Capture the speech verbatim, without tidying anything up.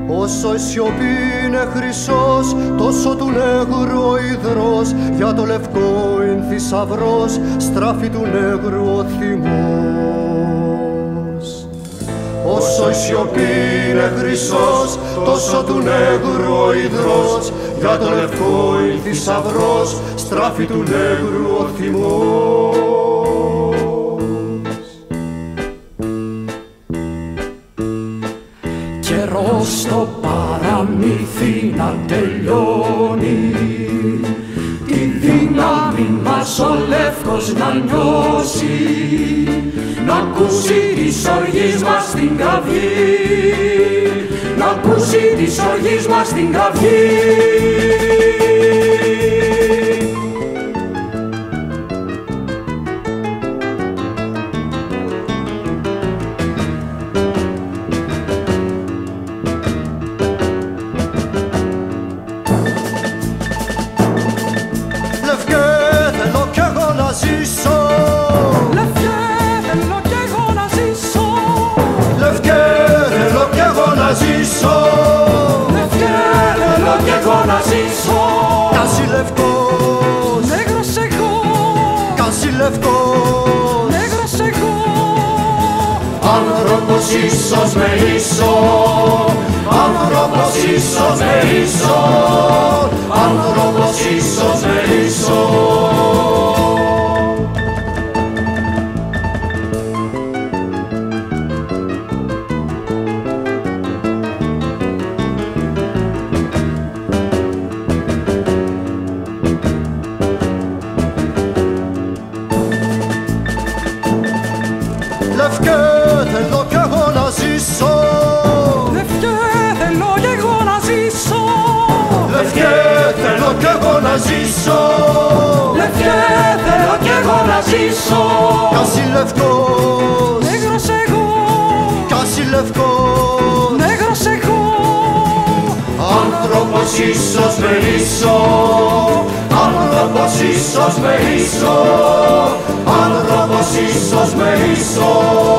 Όσο η σιωπή είναι χρυσός, τόσο του νέγρου ο υδρός, για το λευκό ειν θησαυρός, στράφει του νέγρου ο θυμός. Όσο η σιωπή είναι χρυσός, τόσο του νέγρου ο υδρός, για το λευκό ειν θησαυρός, στράφει του νέγρου ο θυμός. Καιρός στο παραμύθι να τελειώνει, τη δύναμη μας ο Λεύκος να νιώσει, να ακούσει τις οργής μας στην κραυγή, να ακούσει τις οργής μας στην κραυγή. An Si Lefkos, Negros Ego, An Si Lefkos, Negros Ego. Άνθρωπος ίσως με ίσο, άνθρωπος ίσως με ίσο, άνθρωπος ίσως με ίσο. Λευκέ θέλω κι εγώ να ζήσω, Λευκέ θέλω κι εγώ να ζήσω, λευκέ θέλω κι εγώ να ζήσω, Λευκέ θέλω κι εγώ να ζήσω. An Si Lefkos, Negros Ego, An Si Lefkos, Negros Ego. άνθρωπος ίσως με ίσο, άνθρωπος ίσως με ίσο, άνθρωπος ίσως με ίσο.